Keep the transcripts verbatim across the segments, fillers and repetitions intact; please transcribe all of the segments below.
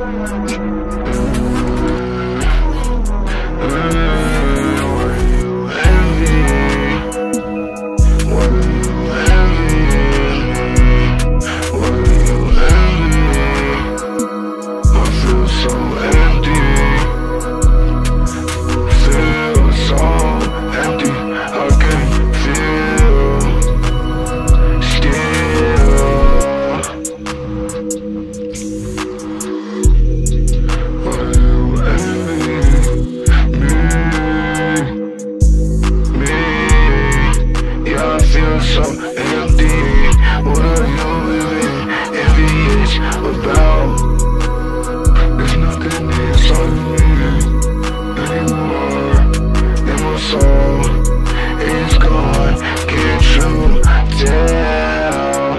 So empty, what are you even envious about? There's nothing inside of me anymore, and my soul is gone. Can't you tell?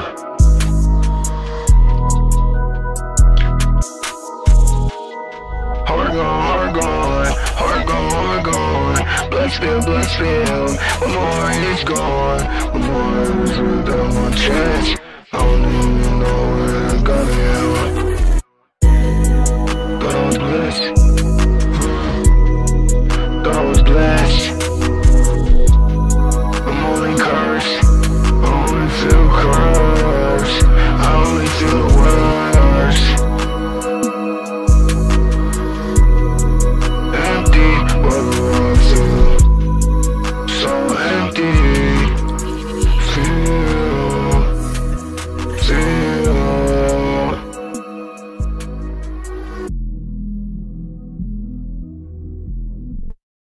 Heart gone, heart gone, heart gone, heart gone. Blood spilled, blood spilled, my heart is gone. My heart is without my chest.